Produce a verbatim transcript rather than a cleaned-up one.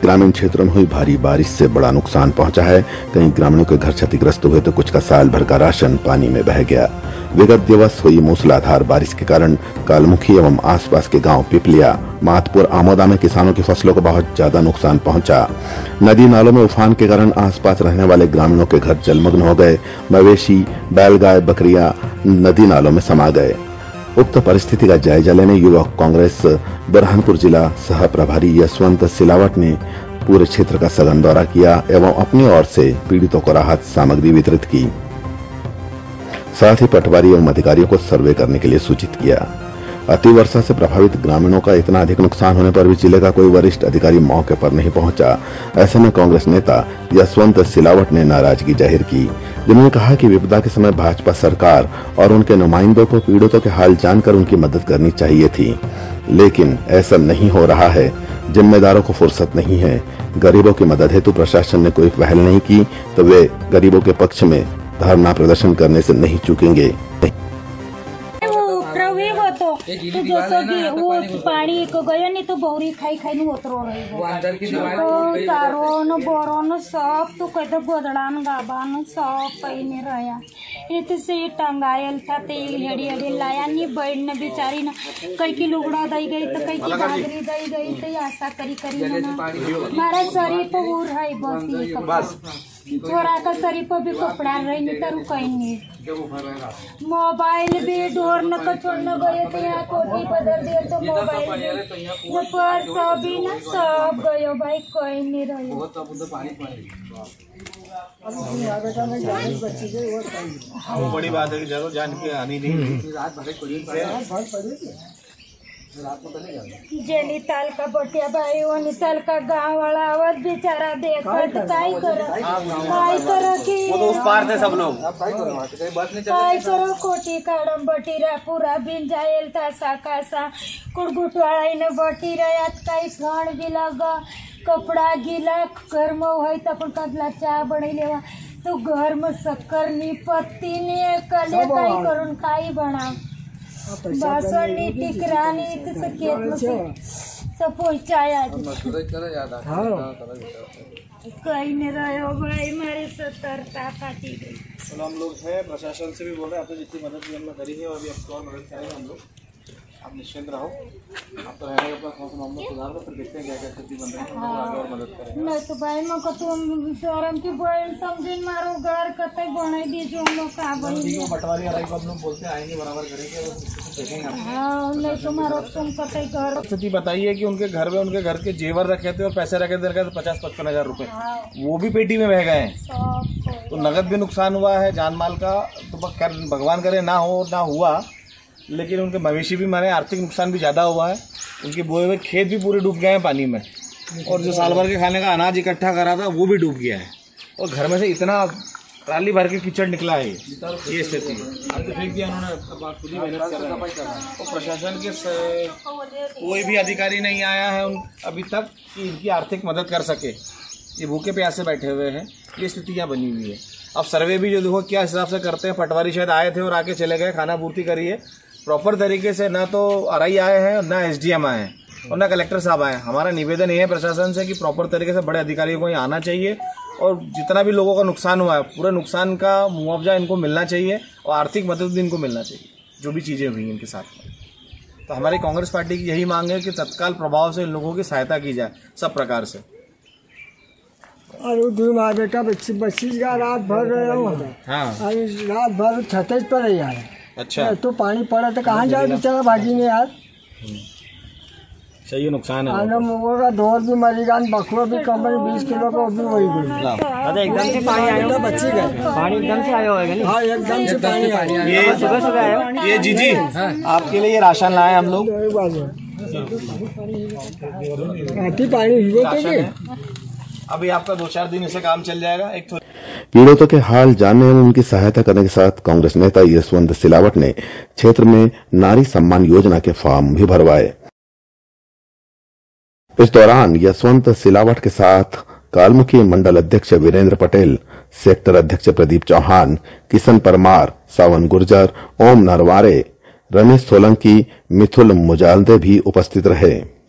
ग्रामीण क्षेत्रों में हुई भारी बारिश से बड़ा नुकसान पहुंचा है। कई ग्रामीणों के घर क्षतिग्रस्त हुए तो कुछ का साल भर का राशन पानी में बह गया। विगत दिवस हुई मूसलाधार बारिश के कारण कालमुखी एवं आसपास के गांव पिपलिया, मातपुर, आमोदा में किसानों की फसलों को बहुत ज्यादा नुकसान पहुंचा। नदी नालों में उफान के कारण आसपास रहने वाले ग्रामीणों के घर जलमग्न हो गए। मवेशी, बैलगाय, बकरियां नदी नालों में समा गए। उक्त परिस्थिति का जायजा लेने युवक कांग्रेस बुरहानपुर जिला सह प्रभारी यशवंत सिलावट ने पूरे क्षेत्र का सघन दौरा किया एवं अपनी ओर से पीड़ितों को राहत सामग्री वितरित की। साथ ही पटवारी एवं अधिकारियों को सर्वे करने के लिए सूचित किया। अतिवर्षा से प्रभावित ग्रामीणों का इतना अधिक नुकसान होने पर भी जिले का कोई वरिष्ठ अधिकारी मौके पर नहीं पहुंचा। ऐसे में कांग्रेस नेता यशवंत सिलावट ने नाराजगी जाहिर की, जिन्होंने कहा कि विपदा के समय भाजपा सरकार और उनके नुमाइंदों को पीड़ितों के हाल जानकर उनकी मदद करनी चाहिए थी, लेकिन ऐसा नहीं हो रहा है। जिम्मेदारों को फुर्सत नहीं है। गरीबों की मदद हेतु प्रशासन ने कोई पहल नहीं की तो वे गरीबों के पक्ष में धरना प्रदर्शन करने से नहीं चूकेंगे। तो जैसे कि वो पानी को गयो नहीं तो बौरी खाई खाई न उतरो रही तो तारो न बोरो न सब तो कहते गोदड़ान गाबान सब पहिने रहा इतने से टंगायल था तेल हड़ी हड़ी लाया नहीं बैठ न बेचारी न कई की लुगड़ा दई गई तो कई की बागरी दई गई तो आशा करी करी हमारा शरीर पर वो रही बस छोरा का शरीर पर भी कपड़ा रही नहीं तो कहीं नहीं। मोबाइल भी डोर न को छोड़ना गए तो यहाँ कोटी बदल दिए तो मोबाइल भी पर सब भी ना सब गयो भाई कोई नहीं रही। बड़ी बात है कि जरूर जान के आनी नहीं। जेनी ताल का बटिया भाई वो निताल का गांव वाला आवत बेचारा देखत काई करो काई करो कि वो तो उस पार थे सब लोग काई करो कोटी काडम बटीरा पूरा बिन जायल तासा कासा कुड़गुटवाड़ा इन बटीरा यात काई घण भी लगा कपड़ा गीला घर में होई त अपन कदला चा बणी लेवा तो घर में शक्कर नी पत्ती नी कले काई करून काई बनाव बासन नी टिकरानी तो सकेत में सब पहुंचाया कहीं नहीं रहे हो भाई मेरे सतर्कता पाती गई। तो हम लोग है प्रशासन से भी बोल रहे हैं आपने जितनी मदद भी हम लोग करी है और अभी आपको और मदद करेंगे हम लोग। आप निश्चिंत रहो, आप तो रहने का मौसम हम लोग सुधार दो, फिर देखते हैं क्या क्या स्थिति बन रही है, हम लोग आगे और मदद करेंगे। नहीं तो भाई मैं को तुम शर्म की बहन समझिन मारो घर कते बनाई दी जो हम लोग का बनी पटवारी हराई को हम लोग बोलते आएंगे बराबर करेंगे वो देखेंगे। हाँ नहीं तो मारो तुम कते घर स्थिति बताइए कि उनके घर में उनके घर के जेवर रखे थे और पैसे रखे थे पचास पचपन हजार रुपए, वो भी पेटी में बह गए हैं। तो नगद भी नुकसान हुआ है, जान माल का तो भगवान करे ना हो ना हुआ, लेकिन उनके मवेशी भी मरे, आर्थिक नुकसान भी ज़्यादा हुआ है। उनके बोए हुए खेत भी पूरे डूब गए हैं पानी में और जो साल भर के खाने का अनाज इकट्ठा करा था वो भी डूब गया है और घर में से इतना ट्राली भर के कीचड़ निकला है। ये स्थिति है। अब तो फेंक दिया उन्होंने, खुद ही मेहनत कर रहे हैं और प्रशासन के कोई भी अधिकारी नहीं आया है उन अभी तक कि इनकी आर्थिक मदद कर सके। ये भूखे प्यासे बैठे हुए हैं, ये स्थिति यहाँ बनी हुई है। अब सर्वे भी जो देखो क्या हिसाब से करते हैं, पटवारी शायद आए थे और आके चले गए, खाना पूर्ति करिए प्रॉपर तरीके से। ना तो आर आई आए हैं, ना एस डी एम आए हैं और ना कलेक्टर साहब आए हैं। हमारा निवेदन ये है प्रशासन से कि प्रॉपर तरीके से बड़े अधिकारियों को यहाँ आना चाहिए और जितना भी लोगों का नुकसान हुआ है पूरे नुकसान का मुआवजा इनको मिलना चाहिए और आर्थिक मदद भी इनको मिलना चाहिए जो भी चीज़ें हुई इनके साथ में। तो हमारी कांग्रेस पार्टी की यही मांग है कि तत्काल प्रभाव से इन लोगों की सहायता की जाए सब प्रकार से। और दूर मार बेटा बच्ची बच्ची का रात भर रहे हो। हाँ रात भर छतेज पर ही यार। अच्छा तो पानी पड़ा तो कहाँ जाए बेचारा भागी ने यार। सही नुकसान है। आलम का ढोर भी मरी गया, बकरो भी कम बीस किलो का भी वही गई। अरे एकदम से पानी आया, बच्ची गए पानी एकदम से आया होगा। हाँ एकदम से पानी आया। ये सुबह सुबह आया। ये जी जी आपके लिए ये राशन लाए हम लोग। पानी हुआ तो अभी आपका दो चार दिन से काम चल जाएगा। एक पीड़ितों के हाल जानने एवं उनकी सहायता करने के साथ कांग्रेस नेता यशवंत सिलावट ने क्षेत्र में नारी सम्मान योजना के फॉर्म भी भरवाए। इस दौरान यशवंत सिलावट के साथ कालमुखी मंडल अध्यक्ष वीरेंद्र पटेल, सेक्टर अध्यक्ष प्रदीप चौहान, किशन परमार, सावन गुर्जर, ओम नरवारे, रमेश सोलंकी, मिथुल मुजालदे भी उपस्थित रहे।